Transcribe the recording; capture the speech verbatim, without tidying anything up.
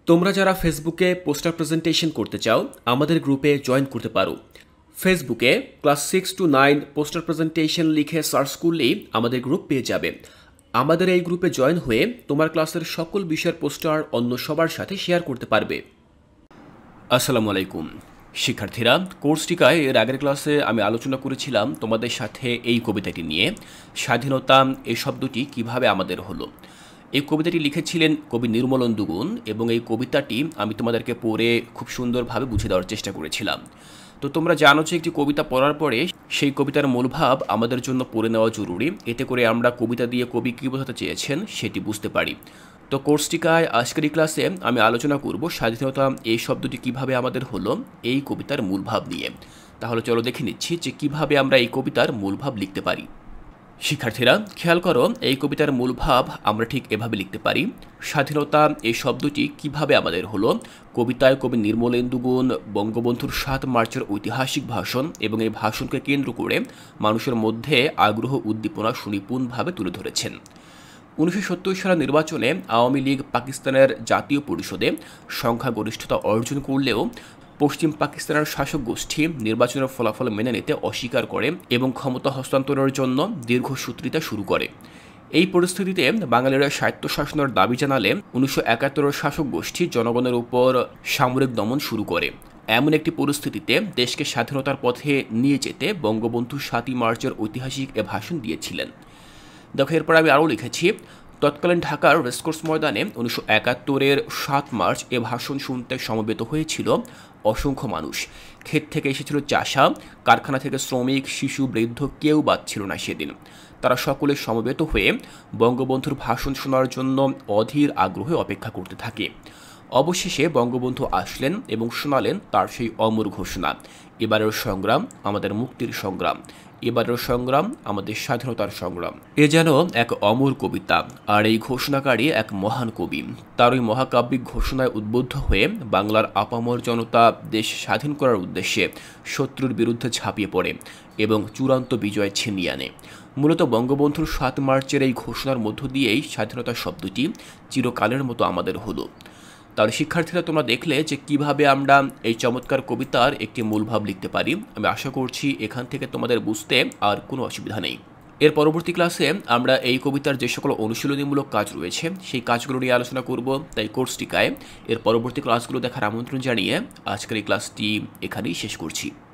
তোমরা যারা ফেসবুকে পোস্টার প্রেজেন্টেশন করতে চাও আমাদের গ্রুপে জয়েন করতে পারো। ফেসবুকে class six to nine poster presentation লিখে সার্চ করলেই আমাদের গ্রুপ পেয়ে যাবে। আমাদের এই গ্রুপে জয়েন হয়ে তোমার ক্লাসের সকল বিষয়ের পোস্টার অন্য সবার সাথে শেয়ার করতে পারবে। আসসালামু আলাইকুম শিক্ষার্থীরা, কোর্স টিকায় এর আগের ক্লাসে আমি আলোচনা করেছিলাম তোমাদের সাথে এই কবিতাটি নিয়ে, স্বাধীনতা এই শব্দটি কিভাবে আমাদের হলো। এই কবিতাটি লিখেছিলেন কবি নির্মলেন্দু গুণ এবং এই কবিতাটি আমি তোমাদেরকে পড়ে খুব সুন্দরভাবে বুঝিয়ে দেওয়ার চেষ্টা করেছিলাম। তো তোমরা জানো যে একটি কবিতা পড়ার পরে সেই কবিতার মূলভাব আমাদের জন্য পড়ে নেওয়া জরুরি, এতে করে আমরা কবিতা দিয়ে কবি কী বোঝাতে চেয়েছেন সেটি বুঝতে পারি। তো কোর্স টিকায় আজকের এই ক্লাসে আমি আলোচনা করব স্বাধীনতা এই শব্দটি কিভাবে আমাদের হলো এই কবিতার মূলভাব নিয়ে। তাহলে চলো দেখে নিচ্ছি যে কিভাবে আমরা এই কবিতার মূলভাব লিখতে পারি। শিক্ষার্থীরা খেয়াল করো, এই কবিতার মূল ভাব আমরা ঠিক এভাবে লিখতে পারি। স্বাধীনতা এই শব্দটি কিভাবে আমাদের হলো। কবিতায় কবি নির্মলেন্দু গুণ বঙ্গবন্ধুর সাত মার্চের ঐতিহাসিক ভাষণ এবং এই ভাষণকে কেন্দ্র করে মানুষের মধ্যে আগ্রহ উদ্দীপনা সুনিপুণভাবে তুলে ধরেছেন। উনিশশো সত্তর সালের নির্বাচনে আওয়ামী লীগ পাকিস্তানের জাতীয় পরিষদে সংখ্যাগরিষ্ঠতা অর্জন করলেও পশ্চিম পাকিস্তানের শাসক গোষ্ঠী নির্বাচনের ফলাফল মেনে নিতে অস্বীকার করে এবং ক্ষমতা হস্তান্তরের জন্য দীর্ঘসূত্রিতা শুরু করে। এই পরিস্থিতিতে বাঙালিরা স্বায়ত্তশাসনের দাবি জানালে উনিশশো একাত্তরের শাসক গোষ্ঠী জনগণের উপর সামরিক দমন শুরু করে। এমন একটি পরিস্থিতিতে দেশকে স্বাধীনতার পথে নিয়ে যেতে বঙ্গবন্ধু সাতই মার্চের ঐতিহাসিক এ ভাষণ দিয়েছিলেন। দেখো, এরপর আমি আরও লিখেছি, তৎকালীন ঢাকার রেসকোর্স ময়দানে উনিশশো একাত্তরের সাত মার্চ এ ভাষণ শুনতে সমবেত হয়েছিল অসংখ্য মানুষ। ক্ষেত থেকে এসেছিল চাষা, কারখানা থেকে শ্রমিক, শিশু, বৃদ্ধ, কেউ বাদ ছিল না সেদিন। তারা সকলে সমবেত হয়ে বঙ্গবন্ধুর ভাষণ শোনার জন্য অধীর আগ্রহে অপেক্ষা করতে থাকে। অবশেষে বঙ্গবন্ধু আসলেন এবং শোনালেন তার সেই অমর ঘোষণা, এবারের সংগ্রাম আমাদের মুক্তির সংগ্রাম, এবারের সংগ্রাম আমাদের স্বাধীনতার সংগ্রাম। এ যেন এক অমর কবিতা, আর এই ঘোষণাকারী এক মহান কবি। তার ওই মহাকাব্যিক ঘোষণায় উদ্বুদ্ধ হয়ে বাংলার আপামর জনতা দেশ স্বাধীন করার উদ্দেশ্যে শত্রুর বিরুদ্ধে ঝাঁপিয়ে পড়ে এবং চূড়ান্ত বিজয় ছিনিয়ে আনে। মূলত বঙ্গবন্ধুর সাত মার্চের এই ঘোষণার মধ্য দিয়েই স্বাধীনতা শব্দটি চিরকালের মতো আমাদের হলো। তাহলে শিক্ষার্থীরা, তোমরা দেখলে যে কিভাবে আমরা এই চমৎকার কবিতার একটি মূলভাব লিখতে পারি। আমি আশা করছি এখান থেকে তোমাদের বুঝতে আর কোনো অসুবিধা নেই। এর পরবর্তী ক্লাসে আমরা এই কবিতার যে সকল অনুশীলনীমূলক কাজ রয়েছে সেই কাজগুলো নিয়ে আলোচনা করব। তাই কোর্স টিকায় এর পরবর্তী ক্লাসগুলো দেখার আমন্ত্রণ জানিয়ে আজকের এই ক্লাসটি এখানেই শেষ করছি।